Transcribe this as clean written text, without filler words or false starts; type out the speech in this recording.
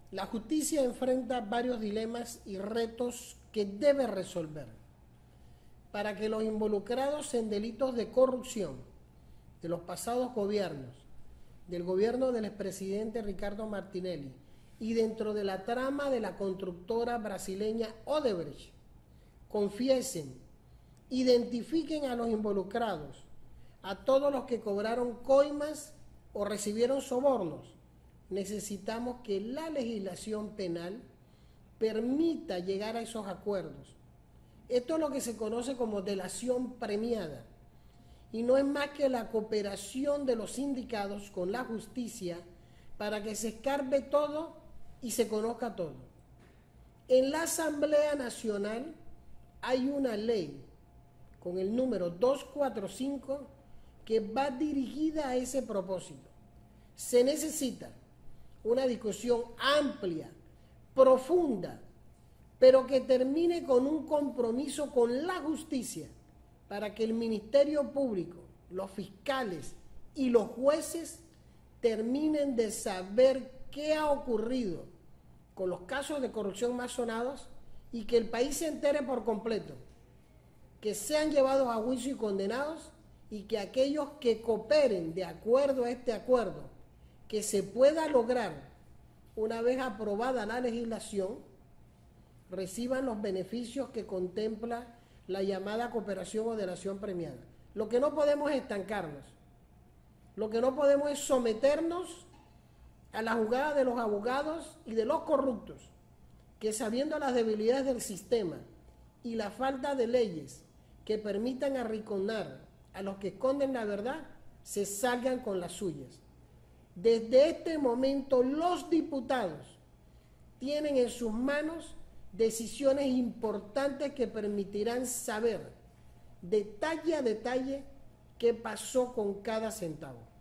La justicia enfrenta varios dilemas y retos que debe resolver para que los involucrados en delitos de corrupción de los pasados gobiernos, del gobierno del expresidente Ricardo Martinelli y dentro de la trama de la constructora brasileña Odebrecht, confiesen, identifiquen a los involucrados, a todos los que cobraron coimas o recibieron sobornos. Necesitamos que la legislación penal permita llegar a esos acuerdos. Esto es lo que se conoce como delación premiada y no es más que la cooperación de los sindicados con la justicia para que se escarbe todo y se conozca todo. En la Asamblea Nacional hay una ley con el número 245 que va dirigida a ese propósito. Se necesita una discusión amplia, profunda, pero que termine con un compromiso con la justicia para que el Ministerio Público, los fiscales y los jueces terminen de saber qué ha ocurrido con los casos de corrupción más sonados y que el país se entere por completo, que sean llevados a juicio y condenados y que aquellos que cooperen de acuerdo a este acuerdo, que se pueda lograr una vez aprobada la legislación, reciban los beneficios que contempla la llamada cooperación o delación premiada. Lo que no podemos es estancarnos, lo que no podemos es someternos a la jugada de los abogados y de los corruptos, que sabiendo las debilidades del sistema y la falta de leyes que permitan arrinconar a los que esconden la verdad, se salgan con las suyas. Desde este momento los diputados tienen en sus manos decisiones importantes que permitirán saber detalle a detalle qué pasó con cada centavo.